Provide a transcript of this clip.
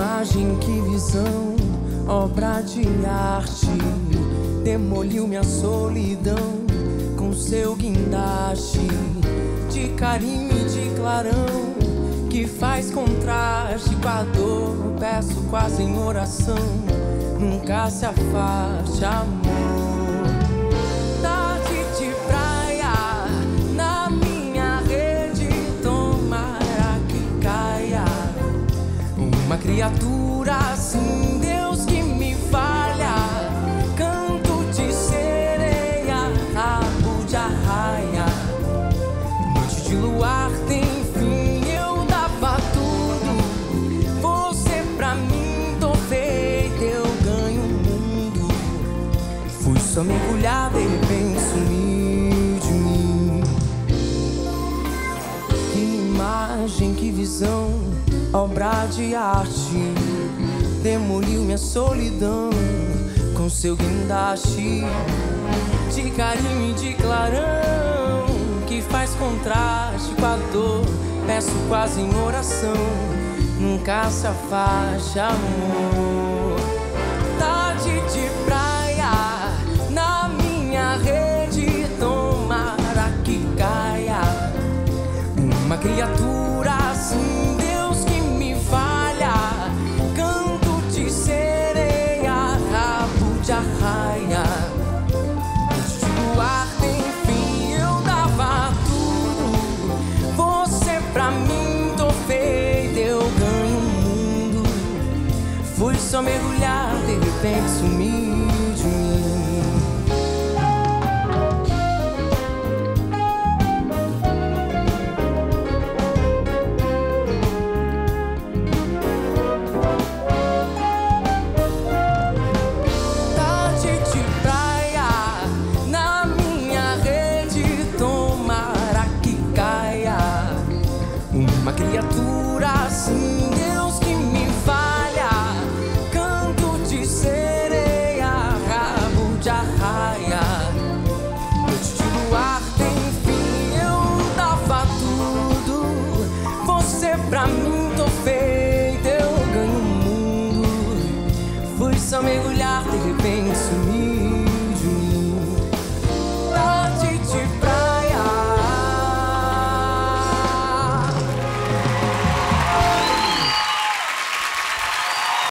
imagem, que visão, obra de arte. Demoliu minha solidão com seu guindaste de carinho e de clarão, que faz contraste com a dor. Peço quase em oração, nunca se afaste, amor. Tarde de praia, na minha rede, tomara que caia uma criatura assim, Deus que me falha. Canto de sereia, rabo de arraia, noite de luar tem fim. Eu dava tudo, você pra mim tô feita, eu ganho o mundo. Fui só mergulhar, de repente sumiu de mim. Que imagem, que visão, obra de arte. Demoliu minha solidão com seu guindaste de carinho e de clarão, que faz contraste com a dor. Peço quase em oração, nunca se afaste, amor. Tarde de praia, na minha rede, tomara que caia uma criatura assim, Deus que me falha. Canto de sereia, rabo de arraia, noite de luar tem fim. Eu dava tudo, você pra mim tô feita, eu ganho o mundo. Fui só mergulhar, de repente sumiu de mim. Uma criatura assim, Deus que me falha. Canto de sereia, rabo de arraia, noite de luar tem fim. Eu dava tudo, você pra mim tô feita, eu ganho o mundo. Fui só mergulhar, de repente sumir.